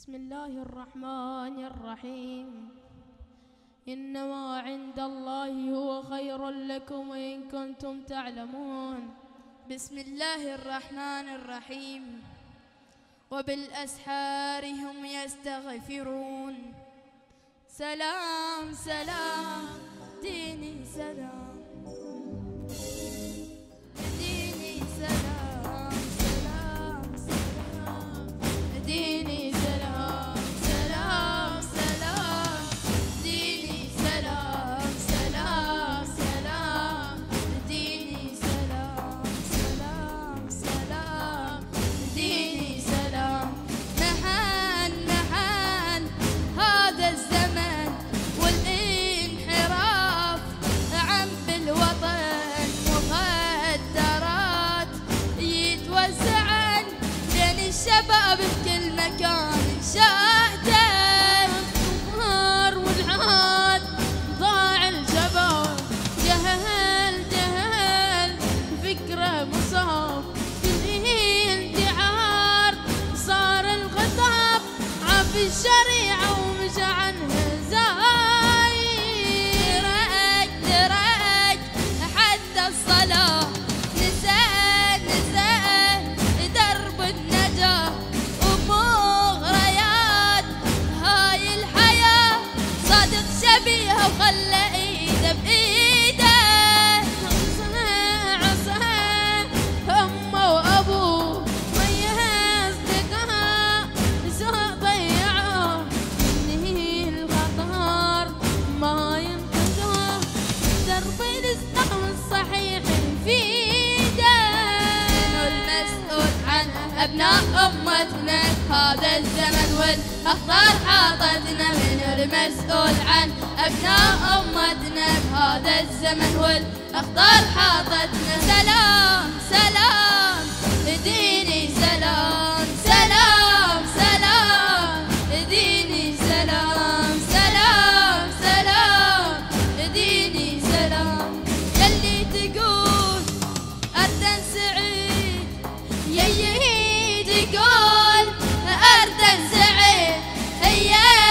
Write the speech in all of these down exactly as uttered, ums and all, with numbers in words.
بسم الله الرحمن الرحيم. إنما عند الله هو خير لكم إن كنتم تعلمون. بسم الله الرحمن الرحيم. وبالأسحار هم يستغفرون. سلام سلام ديني سلام ديني سلام سلام سلام ديني سلام سلام سلام ديني سلام سلام سلام ديني سلام سلام سلام ديني سلام. نحن نحن هذا الزمن والانحراف عم بالوطن مخدرات يتوزعن بين الشباب بكل مكان. شاهدت الظهر والعاد ضاع الشباب. جهل جهل فكرة مصاب بالانتعار صار الخطاب عف الشريعة ومش عنها زاير. ترك حتى الصلاة نسى نسى درب النجاة ومغريات هاي الحياة. صادق شبيهه وخلى ايده بايده. عصا امه وابوه ويا اصدقاء سوء ضيعوه. انهي الخطر ما ينقذوه درب الاسلام الصحيح يفيده. منو المسؤول عن ابناء امتنا هذا الزمن والاخطار حاطتنا؟ منو المسؤول عن ابناء امتنا بهذا الزمن والاخطار حاطتنا؟ سلام سلام ديني سلام سلام سلام ديني سلام سلام سلام ديني سلام. يلي تقول أردن سعيد يي تقول أردن سعيد هي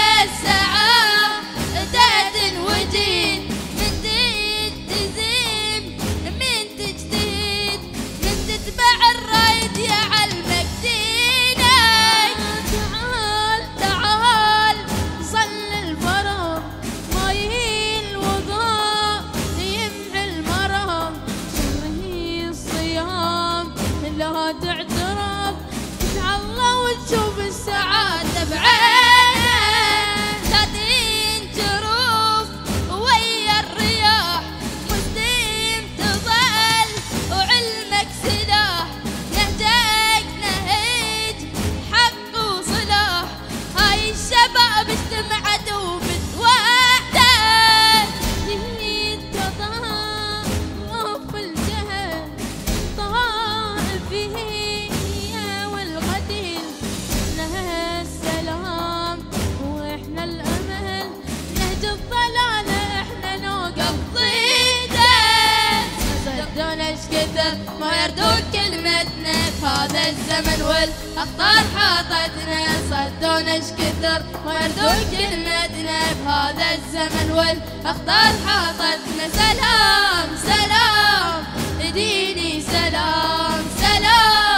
السعادة وجيد. من تلتزم من تجتهد من تتبع الرايد يعلمك دينك. تعال تعال صل الفرض ما يهي الوضوء يمحي المرض. شره الصيام لا تعترف ادعى الله وتشوف السعادة بعينك. لا تنجرف ويا الرياح مسلم تظل وعلمك سلاح. نهجك نهج حق وصلاح. هاي الشباب اجتمعت وبتوحدك. يهني التضارب الجهل طائفية والقتيل. لها السلام واحنا الامل نهج الضلالة احنا نوقف ضده. صدونا ايش كثر ما يردون كلمتنا بهذا الزمن والاخطار حاطتنا. صدونا ايش كثر ما يردون كلمتنا بهذا الزمن والاخطار حاطتنا. سلام سلام ديني سلام سلام